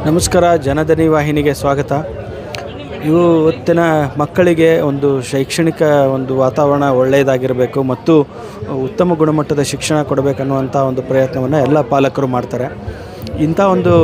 ನಮಸ್ಕಾರ, ಜನಧನಿ ವಾಹಿನಿಗೆ ಸ್ವಾಗತ. ಇವತ್ತಿನ ಮಕ್ಕಳಿಗೆ ಒಂದು ಶೈಕ್ಷಣಿಕ ಒಂದು ವಾತಾವರಣ ಒಳ್ಳೆಯದಾಗಿರಬೇಕು ಮತ್ತು ಉತ್ತಮ ಗುಣಮಟ್ಟದ ಶಿಕ್ಷಣ ಕೊಡಬೇಕನ್ನುವಂಥ ಒಂದು ಪ್ರಯತ್ನವನ್ನು ಎಲ್ಲ ಪಾಲಕರು ಮಾಡ್ತಾರೆ. ಇಂಥ ಒಂದು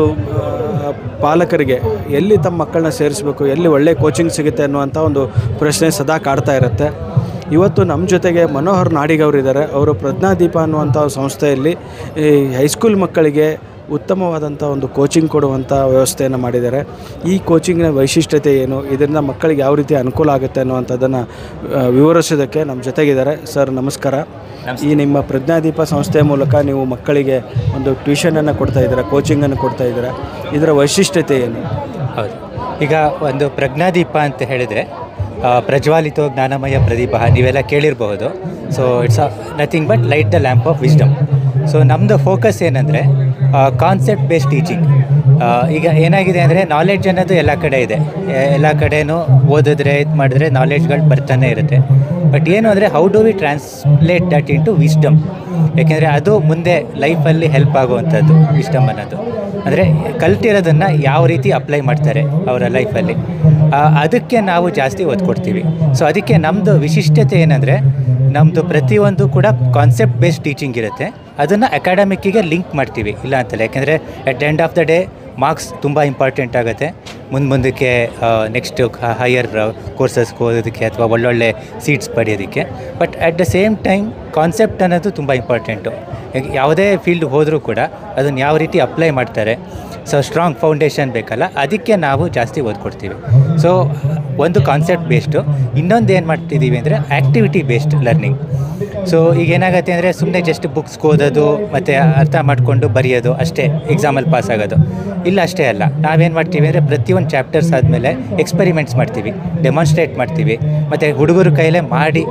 ಪಾಲಕರಿಗೆ ಎಲ್ಲಿ ತಮ್ಮ ಮಕ್ಕಳನ್ನ ಸೇರಿಸಬೇಕು, ಎಲ್ಲಿ ಒಳ್ಳೆಯ ಕೋಚಿಂಗ್ ಸಿಗುತ್ತೆ ಅನ್ನುವಂಥ ಒಂದು ಪ್ರಶ್ನೆ ಸದಾ ಕಾಡ್ತಾ ಇರುತ್ತೆ. ಇವತ್ತು ನಮ್ಮ ಜೊತೆಗೆ ಮನೋಹರ್ ನಾಡಿಗವರಿದ್ದಾರೆ. ಅವರು ಪ್ರಜ್ಞಾದೀಪ ಅನ್ನುವಂಥ ಸಂಸ್ಥೆಯಲ್ಲಿ ಈ ಹೈಸ್ಕೂಲ್ ಮಕ್ಕಳಿಗೆ ಉತ್ತಮವಾದಂಥ ಒಂದು ಕೋಚಿಂಗ್ ಕೊಡುವಂಥ ವ್ಯವಸ್ಥೆಯನ್ನು ಮಾಡಿದ್ದಾರೆ. ಈ ಕೋಚಿಂಗಿನ ವೈಶಿಷ್ಟ್ಯತೆ ಏನು, ಇದರಿಂದ ಮಕ್ಕಳಿಗೆ ಯಾವ ರೀತಿ ಅನುಕೂಲ ಆಗುತ್ತೆ ಅನ್ನುವಂಥದ್ದನ್ನು ವಿವರಿಸೋದಕ್ಕೆ ನಮ್ಮ ಜೊತೆಗಿದ್ದಾರೆ. ಸರ್ ನಮಸ್ಕಾರ. ಈ ನಿಮ್ಮ ಪ್ರಜ್ಞಾದೀಪ ಸಂಸ್ಥೆಯ ಮೂಲಕ ನೀವು ಮಕ್ಕಳಿಗೆ ಒಂದು ಟ್ಯೂಷನನ್ನು ಕೊಡ್ತಾಯಿದ್ದೀರಾ, ಕೋಚಿಂಗನ್ನು ಕೊಡ್ತಾಯಿದ್ದೀರಾ. ಇದರ ವೈಶಿಷ್ಟ್ಯತೆ ಏನು? ಹೌದು, ಈಗ ಒಂದು ಪ್ರಜ್ಞಾದೀಪ ಅಂತ ಹೇಳಿದರೆ ಪ್ರಜ್ವಾಲಿತೋ ಜ್ಞಾನಮಯ ಪ್ರದೀಪ ನೀವೆಲ್ಲ ಕೇಳಿರಬಹುದು. So it's nothing but light the lamp of wisdom. So ನಮ್ಮದು ಫೋಕಸ್ ಏನಂದರೆ ಕಾನ್ಸೆಪ್ಟ್ ಬೇಸ್ಡ್ ಟೀಚಿಂಗ್. ಈಗ ಏನಾಗಿದೆ ಅಂದರೆ ನಾಲೆಡ್ಜ್ ಅನ್ನೋದು ಎಲ್ಲ ಕಡೆ ಇದೆ, ಎಲ್ಲ ಕಡೆಯೂ ಓದಿದ್ರೆ ಇದು ಮಾಡಿದ್ರೆ ನಾಲೆಡ್ಜ್ಗಳು ಬರ್ತಾನೆ ಇರುತ್ತೆ. ಬಟ್ ಏನು ಅಂದರೆ how do we translate that into wisdom? ಯಾಕೆಂದರೆ ಅದು ಮುಂದೆ ಲೈಫಲ್ಲಿ ಹೆಲ್ಪ್ ಆಗುವಂಥದ್ದು. ವಿಸ್ಡಮ್ ಅನ್ನೋದು ಅಂದರೆ ಕಲ್ತಿರೋದನ್ನು ಯಾವ ರೀತಿ ಅಪ್ಲೈ ಮಾಡ್ತಾರೆ ಅವರ ಲೈಫಲ್ಲಿ, ಅದಕ್ಕೆ ನಾವು ಜಾಸ್ತಿ ಒತ್ತು ಕೊಡ್ತೀವಿ. ಸೊ ಅದಕ್ಕೆ ನಮ್ಮದು ವಿಶಿಷ್ಟತೆ ಏನಂದರೆ ನಮ್ಮದು ಪ್ರತಿಯೊಂದು ಕೂಡ ಕಾನ್ಸೆಪ್ಟ್ ಬೇಸ್ಡ್ ಟೀಚಿಂಗ್ ಇರುತ್ತೆ. ಅದನ್ನು ಅಕಾಡೆಮಿಕ್ಕಿಗೆ ಲಿಂಕ್ ಮಾಡ್ತೀವಿ, ಇಲ್ಲ ಅಂತಲ್ಲ. ಯಾಕೆಂದರೆ at the end of the day marks ತುಂಬ ಇಂಪಾರ್ಟೆಂಟ್ ಆಗುತ್ತೆ ಮುಂದಕ್ಕೆ ನೆಕ್ಸ್ಟ್ ಹೈಯರ್ ಕೋರ್ಸಸ್ಗೆ ಓದೋದಕ್ಕೆ ಅಥವಾ ಒಳ್ಳೊಳ್ಳೆ ಸೀಟ್ಸ್ ಪಡೆಯೋದಕ್ಕೆ. But at the same time concept ಅನ್ನೋದು ತುಂಬ ಇಂಪಾರ್ಟೆಂಟು. ಯಾವುದೇ ಫೀಲ್ಡ್ ಹೋದರೂ ಕೂಡ ಅದನ್ನು ಯಾವ ರೀತಿ ಅಪ್ಲೈ ಮಾಡ್ತಾರೆ, ಸೊ ಸ್ಟ್ರಾಂಗ್ ಫೌಂಡೇಶನ್ ಬೇಕಲ್ಲ, ಅದಕ್ಕೆ ನಾವು ಜಾಸ್ತಿ ಓದ್ಕೊಡ್ತೀವಿ. ಸೊ ಒಂದು ಕಾನ್ಸೆಪ್ಟ್ ಬೇಸ್ಡು, ಇನ್ನೊಂದು ಏನು ಮಾಡ್ತಿದ್ದೀವಿ ಅಂದರೆ ಆ್ಯಕ್ಟಿವಿಟಿ ಬೇಸ್ಡ್ ಲರ್ನಿಂಗ್. ಸೊ ಈಗ ಏನಾಗುತ್ತೆ ಅಂದರೆ ಸುಮ್ಮನೆ ಜಸ್ಟ್ ಬುಕ್ಸ್ಗೆ ಓದೋದು ಮತ್ತು ಅರ್ಥ ಮಾಡಿಕೊಂಡು ಬರೆಯೋದು ಅಷ್ಟೇ, ಎಕ್ಸಾಮಲ್ಲಿ ಪಾಸ್ ಆಗೋದು ಇಲ್ಲ, ಅಷ್ಟೇ ಅಲ್ಲ. ನಾವೇನು ಮಾಡ್ತೀವಿ ಅಂದರೆ ಪ್ರತಿಯೊಂದು ಚಾಪ್ಟರ್ಸ್ ಆದಮೇಲೆ ಎಕ್ಸ್ಪೆರಿಮೆಂಟ್ಸ್ ಮಾಡ್ತೀವಿ, ಡೆಮಾನ್ಸ್ಟ್ರೇಟ್ ಮಾಡ್ತೀವಿ, ಮತ್ತು ಹುಡುಗರ ಕೈಲೇ ಮಾಡಿ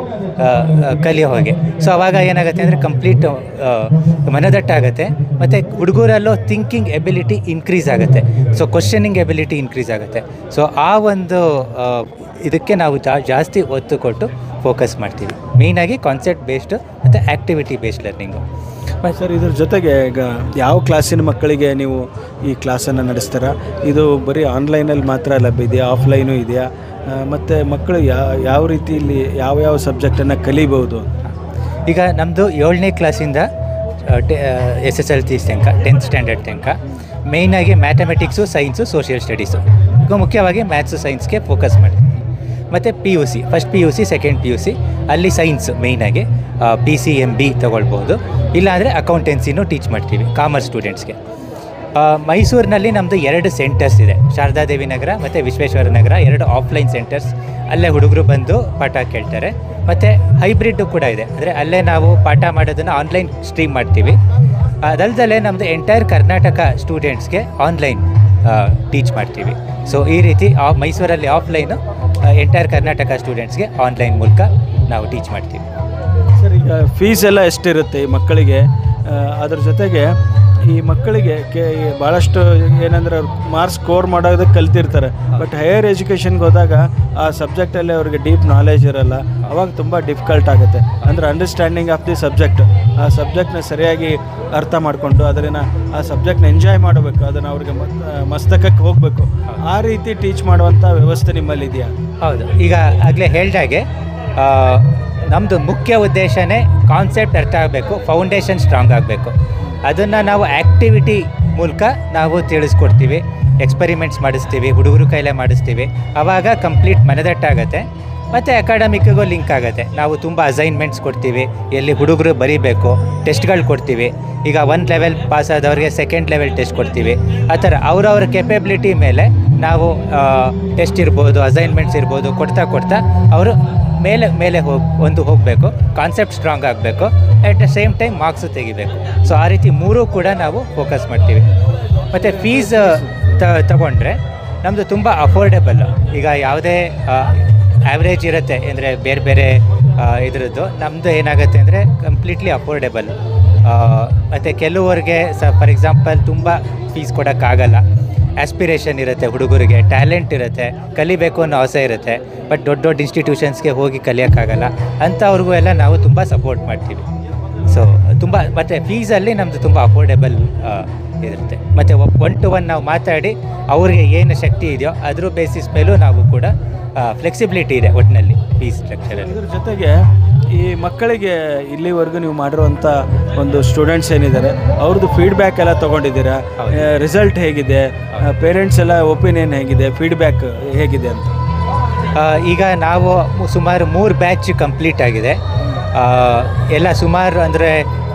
ಕಲಿಯೋ ಹಾಗೆ. ಸೊ ಆವಾಗ ಏನಾಗುತ್ತೆ ಅಂದರೆ ಕಂಪ್ಲೀಟ್ ಮನದಟ್ಟಾಗುತ್ತೆ, ಮತ್ತು ಹುಡುಗರಲ್ಲೂ ಥಿಂಕಿಂಗ್ ಎಬಿಲಿಟಿ ಇನ್ಕ್ರೀಸ್ ಆಗುತ್ತೆ. ಸೊ ಕ್ವಶನಿಂಗ್ ಎಬಿಲಿಟಿ ಇನ್ಕ್ರೀಸ್ ಆಗುತ್ತೆ. ಸೊ ಆ ಒಂದು ಇದಕ್ಕೆ ನಾವು ಜಾಸ್ತಿ ಒತ್ತು ಕೊಟ್ಟು ಫೋಕಸ್ ಮಾಡ್ತೀವಿ. ಮೇಯ್ನಾಗಿ ಕಾನ್ಸೆಪ್ಟ್ ಬೇಸ್ಡು ಮತ್ತು ಆ್ಯಕ್ಟಿವಿಟಿ ಬೇಸ್ಡ್ ಲರ್ನಿಂಗು. ಸರ್, ಇದ್ರ ಜೊತೆಗೆ ಈಗ ಯಾವ ಕ್ಲಾಸಿನ ಮಕ್ಕಳಿಗೆ ನೀವು ಈ ಕ್ಲಾಸನ್ನು ನಡೆಸ್ತೀರಾ? ಇದು ಬರೀ ಆನ್ಲೈನಲ್ಲಿ ಮಾತ್ರ ಲಭ್ಯ ಇದೆಯಾ, ಆಫ್ಲೈನು ಇದೆಯಾ? ಮತ್ತು ಮಕ್ಕಳು ಯಾವ ರೀತಿಯಲ್ಲಿ ಯಾವ ಸಬ್ಜೆಕ್ಟನ್ನು ಕಲಿಬೋದು? ಈಗ ನಮ್ಮದು 7ನೇ ಕ್ಲಾಸಿಂದ SSLC ತನಕ 10th ಸ್ಟ್ಯಾಂಡರ್ಡ್ ತನಕ ಮೇಯ್ನಾಗಿ ಮ್ಯಾಥಮೆಟಿಕ್ಸು, ಸೈನ್ಸು, ಸೋಷಿಯಲ್ ಸ್ಟಡೀಸು, ಈಗ ಮುಖ್ಯವಾಗಿ ಮ್ಯಾಥ್ಸು ಸೈನ್ಸ್ಗೆ ಫೋಕಸ್ ಮಾಡ್ತೀವಿ. ಮತ್ತು PUC, first PUC, second PUC ಅಲ್ಲಿ ಸೈನ್ಸ್ ಮೇಯ್ನಾಗಿ PCMB ತೊಗೊಳ್ಬೋದು. ಇಲ್ಲಾಂದರೆ ಅಕೌಂಟೆನ್ಸಿನೂ ಟೀಚ್ ಮಾಡ್ತೀವಿ ಕಾಮರ್ಸ್ ಸ್ಟೂಡೆಂಟ್ಸ್ಗೆ. ಮೈಸೂರಿನಲ್ಲಿ ನಮ್ಮದು 2 ಸೆಂಟರ್ಸ್ ಇದೆ, ಶಾರದಾದೇವಿ ನಗರ ಮತ್ತು ವಿಶ್ವೇಶ್ವರ ನಗರ, 2 ಆಫ್ಲೈನ್ ಸೆಂಟರ್ಸ್. ಅಲ್ಲೇ ಹುಡುಗರು ಬಂದು ಪಾಠ ಕೇಳ್ತಾರೆ. ಮತ್ತು ಹೈಬ್ರಿಡ್ಡು ಕೂಡ ಇದೆ, ಅಂದರೆ ಅಲ್ಲೇ ನಾವು ಪಾಠ ಮಾಡೋದನ್ನು ಆನ್ಲೈನ್ ಸ್ಟ್ರೀಮ್ ಮಾಡ್ತೀವಿ. ಅದಲ್ಲದೆ ನಮ್ಮದು ಎಂಟೈರ್ ಕರ್ನಾಟಕ ಸ್ಟೂಡೆಂಟ್ಸ್ಗೆ ಆನ್ಲೈನ್ ಟೀಚ್ ಮಾಡ್ತೀವಿ. ಸೊ ಈ ರೀತಿ ಮೈಸೂರಲ್ಲಿ ಆಫ್ಲೈನು, ಎಂಟೈರ್ ಕರ್ನಾಟಕ ಸ್ಟೂಡೆಂಟ್ಸ್ಗೆ ಆನ್ಲೈನ್ ಮೂಲಕ ನಾವು ಟೀಚ್ ಮಾಡ್ತೀವಿ. ಸರ್, ಈಗ ಫೀಸ್ ಎಲ್ಲ ಎಷ್ಟಿರುತ್ತೆ ಈ ಮಕ್ಕಳಿಗೆ? ಅದ್ರ ಜೊತೆಗೆ ಈ ಮಕ್ಕಳಿಗೆ ಭಾಳಷ್ಟು ಏನಂದರೆ ಅವ್ರು ಮಾರ್ಕ್ಸ್ ಸ್ಕೋರ್ ಮಾಡೋದಕ್ಕೆ ಕಲ್ತಿರ್ತಾರೆ, ಬಟ್ ಹೈಯರ್ ಎಜುಕೇಷನ್ಗೆ ಹೋದಾಗ ಆ ಸಬ್ಜೆಕ್ಟಲ್ಲಿ ಅವ್ರಿಗೆ ಡೀಪ್ ನಾಲೆಜ್ ಇರೋಲ್ಲ. ಅವಾಗ ತುಂಬ ಡಿಫಿಕಲ್ಟ್ ಆಗುತ್ತೆ. ಅಂದರೆ ಅಂಡರ್ಸ್ಟ್ಯಾಂಡಿಂಗ್ ಆಫ್ ದಿ ಸಬ್ಜೆಕ್ಟ್, ಆ ಸಬ್ಜೆಕ್ಟ್ನ ಸರಿಯಾಗಿ ಅರ್ಥ ಮಾಡಿಕೊಂಡು ಅದನ್ನು ಆ ಸಬ್ಜೆಕ್ಟ್ನ ಎಂಜಾಯ್ ಮಾಡಬೇಕು, ಅದನ್ನು ಅವ್ರಿಗೆ ಮಸ್ತಕಕ್ಕೆ ಹೋಗಬೇಕು. ಆ ರೀತಿ ಟೀಚ್ ಮಾಡುವಂಥ ವ್ಯವಸ್ಥೆ ನಿಮ್ಮಲ್ಲಿ ಇದೆಯಾ? ಹೌದು, ಈಗ ಆಗಲೇ ಹೇಳ್ದಾಗೆ ನಮ್ಮದು ಮುಖ್ಯ ಉದ್ದೇಶನೇ ಕಾನ್ಸೆಪ್ಟ್ ಅರ್ಥ ಆಗಬೇಕು, ಫೌಂಡೇಶನ್ ಸ್ಟ್ರಾಂಗ್ ಆಗಬೇಕು. ಅದನ್ನು ನಾವು ಆ್ಯಕ್ಟಿವಿಟಿ ಮೂಲಕ ನಾವು ತಿಳಿಸ್ಕೊಡ್ತೀವಿ, ಎಕ್ಸ್ಪೆರಿಮೆಂಟ್ಸ್ ಮಾಡಿಸ್ತೀವಿ, ಹುಡುಗರು ಕೈಲೇ ಮಾಡಿಸ್ತೀವಿ. ಆವಾಗ ಕಂಪ್ಲೀಟ್ ಮನದಟ್ಟಾಗುತ್ತೆ ಮತ್ತು ಅಕಾಡೆಮಿಕ್ಕಿಗೂ ಲಿಂಕ್ ಆಗುತ್ತೆ. ನಾವು ತುಂಬ ಅಸೈನ್ಮೆಂಟ್ಸ್ ಕೊಡ್ತೀವಿ, ಎಲ್ಲಿ ಹುಡುಗರು ಬರೀಬೇಕು, ಟೆಸ್ಟ್ಗಳು ಕೊಡ್ತೀವಿ. ಈಗ 1 ಲೆವೆಲ್ ಪಾಸ್ ಆದವ್ರಿಗೆ 2nd ಲೆವೆಲ್ ಟೆಸ್ಟ್ ಕೊಡ್ತೀವಿ. ಆ ಥರ ಅವರವ್ರ ಕೆಪೆಬಿಲಿಟಿ ಮೇಲೆ ನಾವು ಟೆಸ್ಟ್ ಇರ್ಬೋದು, ಅಸೈನ್ಮೆಂಟ್ಸ್ ಇರ್ಬೋದು ಕೊಡ್ತಾ ಅವರು ಮೇಲೆ ಹೋಗಬೇಕು. ಕಾನ್ಸೆಪ್ಟ್ ಸ್ಟ್ರಾಂಗ್ ಆಗಬೇಕು, at the same time marks ತೆಗಿಬೇಕು. ಸೊ ಆ ರೀತಿ 3 ಕೂಡ ನಾವು ಫೋಕಸ್ ಮಾಡ್ತೀವಿ. ಮತ್ತು ಫೀಸ್ ತಗೊಂಡ್ರೆ ನಮ್ಮದು ತುಂಬ ಅಫೋರ್ಡೆಬಲ್. ಈಗ ಯಾವುದೇ ಆ್ಯಾವ್ರೇಜ್ ಇರುತ್ತೆ ಅಂದರೆ ಬೇರೆ ಇದರದ್ದು, ನಮ್ಮದು ಏನಾಗುತ್ತೆ ಅಂದರೆ ಕಂಪ್ಲೀಟ್ಲಿ ಅಫೋರ್ಡೆಬಲ್. ಮತ್ತು ಕೆಲವರಿಗೆ ಫಾರ್ ಎಕ್ಸಾಂಪಲ್ ತುಂಬ ಫೀಸ್ ಕೊಡೋಕ್ಕಾಗಲ್ಲ. ಆಸ್ಪಿರೇಷನ್ ಇರುತ್ತೆ, ಹುಡುಗರಿಗೆ ಟ್ಯಾಲೆಂಟ್ ಇರುತ್ತೆ, ಕಲಿಬೇಕು ಅನ್ನೋ ಆಸೆ ಇರುತ್ತೆ, ಬಟ್ ದೊಡ್ಡ ಇನ್ಸ್ಟಿಟ್ಯೂಷನ್ಸ್ಗೆ ಹೋಗಿ ಕಲಿಯೋಕ್ಕಾಗಲ್ಲ. ಅಂಥವ್ರಿಗೂ ಎಲ್ಲ ನಾವು ತುಂಬ ಸಪೋರ್ಟ್ ಮಾಡ್ತೀವಿ. ಸೊ ತುಂಬ ಮತ್ತು ಫೀಸಲ್ಲಿ ನಮ್ಮದು ತುಂಬ ಅಫೋರ್ಡೆಬಲ್ ಇರುತ್ತೆ. ಮತ್ತು 1-to-1 ನಾವು ಮಾತಾಡಿ ಅವ್ರಿಗೆ ಏನು ಶಕ್ತಿ ಇದೆಯೋ ಅದ್ರ ಬೇಸಿಸ್ ಮೇಲೂ ನಾವು ಕೂಡ ಫ್ಲೆಕ್ಸಿಬಿಲಿಟಿ ಇದೆ ಒಟ್ಟಿನಲ್ಲಿ ಫೀಸ್ ಸ್ಟ್ರಕ್ಚರಲ್ಲಿ. ಇದ್ರ ಜೊತೆಗೆ ಈ ಮಕ್ಕಳಿಗೆ ಇಲ್ಲಿವರೆಗೂ ನೀವು ಮಾಡಿರುವಂಥ ಒಂದು ಸ್ಟೂಡೆಂಟ್ಸ್ ಏನಿದ್ದಾರೆ ಅವ್ರದ್ದು ಫೀಡ್ಬ್ಯಾಕ್ ಎಲ್ಲ ತೊಗೊಂಡಿದ್ದೀರಾ? ರಿಸಲ್ಟ್ ಹೇಗಿದೆ, ಪೇರೆಂಟ್ಸ್ ಎಲ್ಲ ಒಪಿನಿಯನ್ ಹೇಗಿದೆ, ಫೀಡ್ಬ್ಯಾಕ್ ಹೇಗಿದೆ ಅಂತ? ಈಗ ನಾವು ಸುಮಾರು 3 ಬ್ಯಾಚ್ ಕಂಪ್ಲೀಟ್ ಆಗಿದೆ. ಎಲ್ಲ ಸುಮಾರು ಅಂದರೆ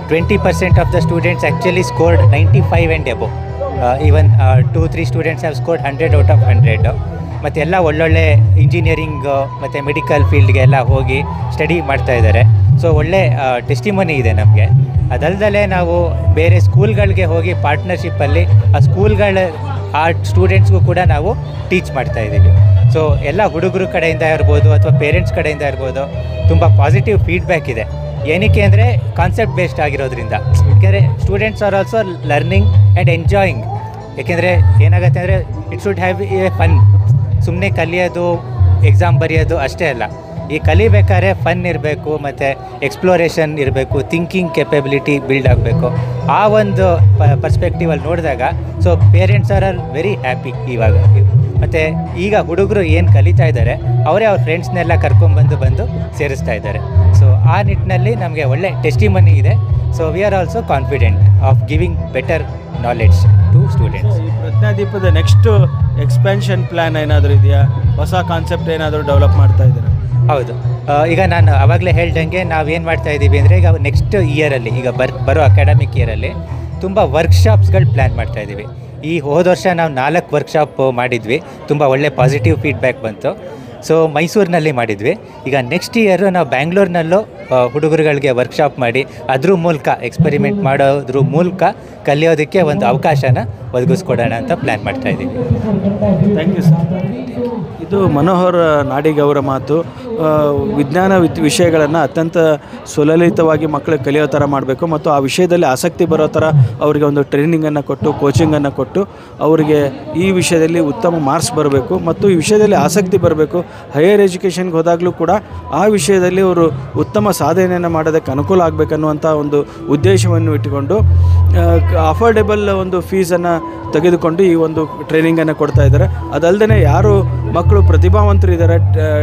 20% of the students actually scored 95 and above. Even 2-3 students have scored 100 out of 100. ಮತ್ತು ಎಲ್ಲ ಒಳ್ಳೊಳ್ಳೆ ಇಂಜಿನಿಯರಿಂಗ್ ಮತ್ತು ಮೆಡಿಕಲ್ ಫೀಲ್ಡ್ಗೆ ಎಲ್ಲ ಹೋಗಿ ಸ್ಟಡಿ ಮಾಡ್ತಾ ಇದ್ದಾರೆ. ಸೊ ಒಳ್ಳೆ ಟೆಸ್ಟಿಮನಿ ಇದೆ ನಮಗೆ. ಅದಲ್ಲದೆ ನಾವು ಬೇರೆ ಸ್ಕೂಲ್ಗಳಿಗೆ ಹೋಗಿ ಪಾರ್ಟ್ನರ್ಶಿಪ್ಪಲ್ಲಿ ಆ ಸ್ಕೂಲ್ಗಳ ಆ ಸ್ಟೂಡೆಂಟ್ಸ್ಗೂ ಕೂಡ ನಾವು ಟೀಚ್ ಮಾಡ್ತಾಯಿದ್ದೀವಿ. ಸೊ ಎಲ್ಲ ಹುಡುಗರು ಕಡೆಯಿಂದ ಇರ್ಬೋದು ಅಥವಾ ಪೇರೆಂಟ್ಸ್ ಕಡೆಯಿಂದ ಇರ್ಬೋದು ತುಂಬ ಪಾಸಿಟಿವ್ ಫೀಡ್ಬ್ಯಾಕ್ ಇದೆ. ಏನಕ್ಕೆ ಅಂದರೆ ಕಾನ್ಸೆಪ್ಟ್ ಬೇಸ್ಡ್ ಆಗಿರೋದ್ರಿಂದ. ಯಾಕೆಂದರೆ students are also learning and enjoying. ಏಕೆಂದರೆ ಏನಾಗುತ್ತೆ ಅಂದರೆ it should have a fun. ಸುಮ್ಮನೆ ಕಲಿಯೋದು, ಎಕ್ಸಾಮ್ ಬರೆಯೋದು ಅಷ್ಟೇ ಅಲ್ಲ. ಈ ಕಲಿಬೇಕಾದ್ರೆ ಫನ್ ಇರಬೇಕು, ಮತ್ತು ಎಕ್ಸ್ಪ್ಲೋರೇಷನ್ ಇರಬೇಕು, ಥಿಂಕಿಂಗ್ ಕೆಪಬಿಲಿಟಿ ಬಿಲ್ಡ್ ಆಗಬೇಕು. ಆ ಒಂದು ಪರ್ಸ್ಪೆಕ್ಟಿವಲ್ಲಿ ನೋಡಿದಾಗ so parents are very happy ಇವಾಗ. ಮತ್ತು ಈಗ ಹುಡುಗರು ಏನು ಕಲಿತಾ ಇದ್ದಾರೆ ಅವರೇ ಅವ್ರ ಫ್ರೆಂಡ್ಸ್ನೆಲ್ಲ ಕರ್ಕೊಂಡ್ಬಂದು ಸೇರಿಸ್ತಾ ಇದ್ದಾರೆ. ಸೊ ಆ ನಿಟ್ಟಿನಲ್ಲಿ ನಮಗೆ ಒಳ್ಳೆ ಟೆಸ್ಟಿಮನಿ ಇದೆ. So we are also confident of giving better knowledge to students. ಈ ಪ್ರಜ್ಞಾದೀಪದ ನೆಕ್ಸ್ಟ್ ಎಕ್ಸ್ಪೆನ್ಷನ್ ಪ್ಲ್ಯಾನ್ ಏನಾದರೂ ಇದೆಯಾ? ಹೊಸ ಕಾನ್ಸೆಪ್ಟ್ ಏನಾದರೂ ಡೆವಲಪ್ ಮಾಡ್ತಾ ಇದ್ದೀರಾ? ಹೌದು. ಈಗ ನಾನು ಆವಾಗಲೇ ಹೇಳ್ದಂಗೆ ನಾವೇನು ಮಾಡ್ತಾ ಇದ್ದೀವಿ ಅಂದರೆ ಈಗ ನೆಕ್ಸ್ಟ್ ಇಯರಲ್ಲಿ, ಈಗ ಬರೋ ಅಕಾಡೆಮಿಕ್ ಇಯರಲ್ಲಿ ತುಂಬ ವರ್ಕ್ಶಾಪ್ಸ್ಗಳು ಪ್ಲ್ಯಾನ್ ಮಾಡ್ತಾ ಇದ್ದೀವಿ. ಈ ಹೋದ ವರ್ಷ ನಾವು 4 ವರ್ಕ್ಶಾಪ್ ಮಾಡಿದ್ವಿ. ತುಂಬ ಒಳ್ಳೆ ಪಾಸಿಟಿವ್ ಫೀಡ್ಬ್ಯಾಕ್ ಬಂತು. ಸೊ ಮೈಸೂರಿನಲ್ಲಿ ಮಾಡಿದ್ವಿ. ಈಗ ನೆಕ್ಸ್ಟ್ ಇಯರು ನಾವು ಬ್ಯಾಂಗ್ಳೂರಿನಲ್ಲೂ ಹುಡುಗರುಗಳಿಗೆ ವರ್ಕ್ಶಾಪ್ ಮಾಡಿ ಅದ್ರ ಮೂಲಕ ಎಕ್ಸ್ಪೆರಿಮೆಂಟ್ ಮಾಡೋದ್ರ ಮೂಲಕ ಕಲಿಯೋದಕ್ಕೆ ಒಂದು ಅವಕಾಶನ ಒದಗಿಸ್ಕೊಡೋಣ ಅಂತ ಪ್ಲ್ಯಾನ್ ಮಾಡ್ತಾಯಿದ್ದೀವಿ. Thank you sir. ಇದು ಮನೋಹರ್ ನಾಡಿಗ್ ಅವರ ಮಾತು. ವಿಜ್ಞಾನ ವಿಷಯಗಳನ್ನು ಅತ್ಯಂತ ಸುಲಲಿತವಾಗಿ ಮಕ್ಕಳು ಕಲಿಯೋ ಥರ ಮಾಡಬೇಕು ಮತ್ತು ಆ ವಿಷಯದಲ್ಲಿ ಆಸಕ್ತಿ ಬರೋ ಥರ ಅವರಿಗೆ ಒಂದು ಟ್ರೈನಿಂಗನ್ನು ಕೊಟ್ಟು, ಕೋಚಿಂಗನ್ನು ಕೊಟ್ಟು ಅವರಿಗೆ ಈ ವಿಷಯದಲ್ಲಿ ಉತ್ತಮ ಮಾರ್ಕ್ಸ್ ಬರಬೇಕು ಮತ್ತು ಈ ವಿಷಯದಲ್ಲಿ ಆಸಕ್ತಿ ಬರಬೇಕು. ಹೈಯರ್ ಎಜುಕೇಷನ್ಗೆ ಹೋದಾಗಲೂ ಕೂಡ ಆ ವಿಷಯದಲ್ಲಿ ಅವರು ಉತ್ತಮ ಸಾಧನೆಯನ್ನು ಮಾಡೋದಕ್ಕೆ ಅನುಕೂಲ ಆಗಬೇಕನ್ನುವಂಥ ಒಂದು ಉದ್ದೇಶವನ್ನು ಇಟ್ಟುಕೊಂಡು ಅಫೋರ್ಡೆಬಲ್ ಒಂದು ಫೀಸನ್ನು ತೆಗೆದುಕೊಂಡು ಈ ಒಂದು ಟ್ರೈನಿಂಗನ್ನು ಕೊಡ್ತಾ ಇದ್ದಾರೆ. ಅದಲ್ಲದೆ ಯಾರು ಮಕ್ಕಳು ಪ್ರತಿಭಾವಂತರಿದ್ದಾರೆ,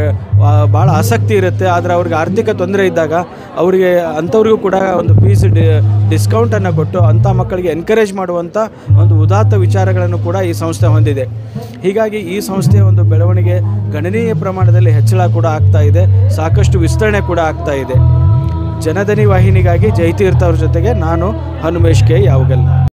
ಭಾಳ ಆಸಕ್ತಿ ಇರುತ್ತೆ, ಆದರೆ ಅವ್ರಿಗೆ ಆರ್ಥಿಕ ತೊಂದರೆ ಇದ್ದಾಗ ಅವರಿಗೆ ಅಂಥವ್ರಿಗೂ ಕೂಡ ಒಂದು ಫೀಸ್ ಡಿಸ್ಕೌಂಟನ್ನು ಕೊಟ್ಟು ಅಂಥ ಮಕ್ಕಳಿಗೆ ಎನ್ಕರೇಜ್ ಮಾಡುವಂಥ ಒಂದು ಉದಾತ್ತ ವಿಚಾರಗಳನ್ನು ಕೂಡ ಈ ಸಂಸ್ಥೆ ಹೊಂದಿದೆ. ಹೀಗಾಗಿ ಈ ಸಂಸ್ಥೆಯ ಒಂದು ಬೆಳವಣಿಗೆ ಗಣನೀಯ ಪ್ರಮಾಣದಲ್ಲಿ ಹೆಚ್ಚಳ ಕೂಡ ಆಗ್ತಾ ಇದೆ, ಸಾಕಷ್ಟು ವಿಸ್ತರಣೆ ಕೂಡ ಆಗ್ತಾ ಇದೆ. ಜನಧನಿ ವಾಹಿನಿಗಾಗಿ ಜಯತೀರ್ಥ ಅವ್ರ ಜೊತೆಗೆ ನಾನು ಹನುಮೇಶ್ ಕೆ ಯಾವಗಲ್.